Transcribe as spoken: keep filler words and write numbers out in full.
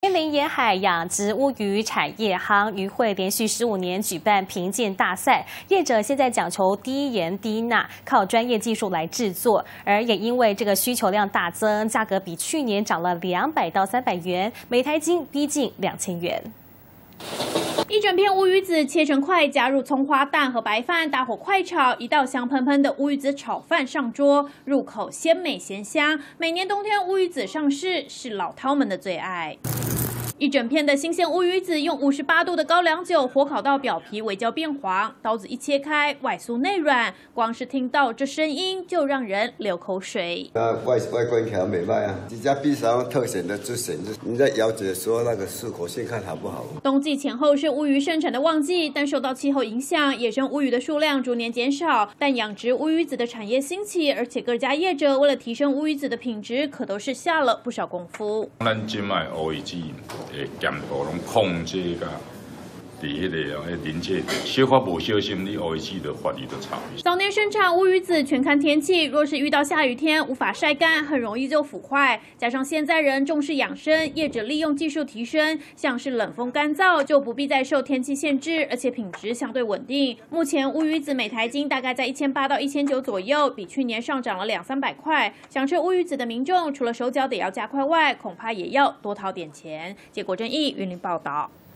天林沿海养殖乌鱼产业夯渔会连续十五年举办评鉴大赛，业者现在讲求低盐低钠，靠专业技术来制作，而也因为这个需求量大增，价格比去年涨了两百到三百元，每台斤逼近两千元。 一整片乌鱼子切成块，加入葱花、蛋和白饭，大火快炒，一道香喷喷的乌鱼子炒饭上桌，入口鲜美咸香。每年冬天乌鱼子上市，是老饕们的最爱。 一整片的新鲜乌鱼子，用五十八度的高粱酒火烤到表皮微焦变黄，刀子一切开，外酥内软，光是听到这声音就让人流口水。 那外外观条美卖啊，这家必须要特选的之选，你在咬嘴的时候那个漱口先看好不好？ 冬季前后是乌鱼盛产的旺季，但受到气候影响，野生乌鱼的数量逐年减少。但养殖乌鱼子的产业兴起，而且各家业者为了提升乌鱼子的品质，可都是下了不少功夫。 咱今卖乌鱼子。 诶，监督拢控制甲，伫迄个诶临界点，小可无小心，你乌鱼子就发育就差。 早年生产乌鱼子全看天气，若是遇到下雨天无法晒干，很容易就腐坏。加上现在人重视养生，业者利用技术提升，像是冷风干燥就不必再受天气限制，而且品质相对稳定。目前乌鱼子每台斤大概在一千八到一千九左右，比去年上涨了两三百块。想吃乌鱼子的民众，除了手脚得要加快外，恐怕也要多掏点钱。结果正义云林报道。